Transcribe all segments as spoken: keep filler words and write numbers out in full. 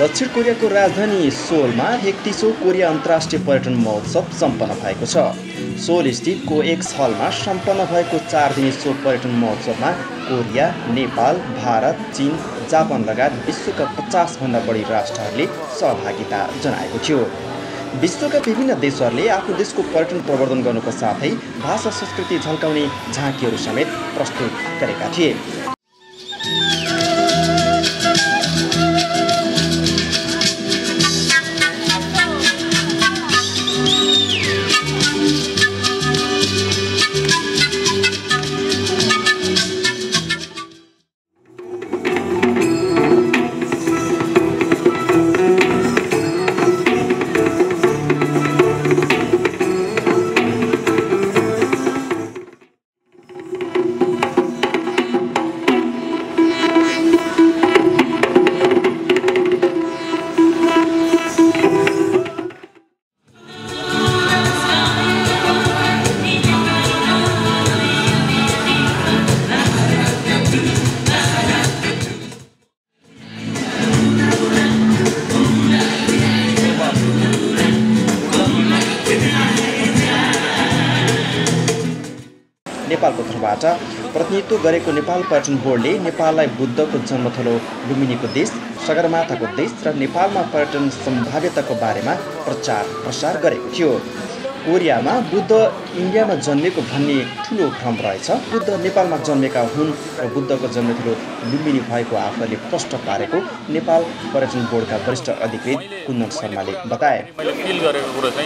दक्षिण कोरियाको राजधानी सोलमा एकतीसौं कोरिया अन्तर्राष्ट्रिय पर्यटन महोत्सव सम्पन्न भएको छ। सोल स्थित कोएक्स हलमा सम्पन्न भएको चार दिने सो पर्यटन महोत्सवमा कोरिया, नेपाल, भारत, चीन, जापान लगायत विश्वका पचास भन्दा बढी राष्ट्रहरूले सहभागिता जनाएको थियो। विश्वका विभिन्न देशहरूले आफ्नो देशको पर्यटन प्रवर्धन गर्नुको साथै भाषा संस्कृति झल्काउने झाँकीहरू समेत प्रस्तुत गरेका थिए। नेपालको तर्फबाट प्रतिनिधित्व गरेको नेपाल पर्यटन बोर्डले नेपाललाई बुद्धको जन्मथलो लुम्बिनीको देश, सगरमाथाको देश र नेपालमा पर्यटन सम्भाव्यताको बारेमा प्रचार प्रसार गरेको थियो। कोरियामा बुद्ध इन्डियामा जन्मेको भन्ने ठुलो भ्रम रहेछ। बुद्ध नेपालमा जन्मेका हुन् र बुद्धको जन्मथलो लुम्बिनी भएको आफूले प्रश्न पारेको नेपाल पर्यटन बोर्डका वरिष्ठ अधिकृत कुन्दन शर्माले बताए। मैले फिल गरेको कुरो चाहिँ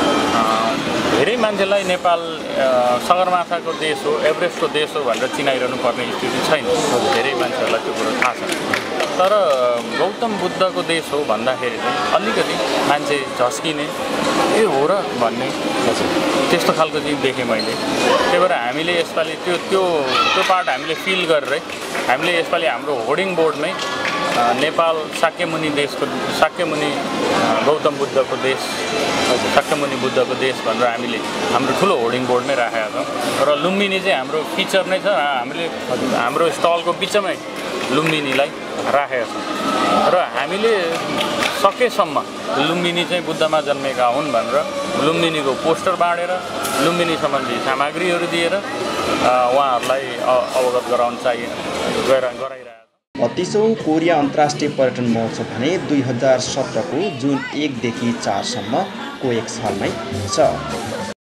धेरै मान्छेलाई नेपाल सगरमाथाको देश हो, एभरेस्टको देश हो भनेर चिनाइरहनु पर्ने स्थिति छैन। धेरै मान्छेहरूलाई त्यो कुरो थाहा छ। तर गौतम बुद्धको देश हो भन्दाखेरि चाहिँ अलिकति मान्छे झस्किने, ए हो र भन्ने त्यस्तो खालको चाहिँ देखेँ मैले। त्यही भएर हामीले यसपालि त्यो त्यो त्यो पार्ट हामीले फिल गरेरै हामीले यसपालि हाम्रो होर्डिङ बोर्डमै नेपाल शाक्यमुनि देशको शाक्यमुनि गौतम बुद्धको देश, शाक्यमुनि बुद्धको देश भनेर हामीले हाम्रो ठुलो होर्डिङ बोर्डमै राखेका छौँ। र लुम्बिनी चाहिँ हाम्रो फिचर नै छ। हामीले हाम्रो स्टलको बिचमै लुम्बिनीलाई राखेका छौँ र हामीले सकेसम्म लुम्बिनी चाहिँ बुद्धमा जन्मेका हुन् भनेर लुम्बिनीको पोस्टर बाँडेर लुम्बिनी सम्बन्धी सामग्रीहरू दिएर उहाँहरूलाई अवगत गराउन चाहिँ गराइरहेको। अतिसौं कोरिया अन्तर्राष्ट्रिय पर्यटन महोत्सव भने दुई हजार सत्रको जुन एकदेखि चारसम्म कोएक्स हलमै छ।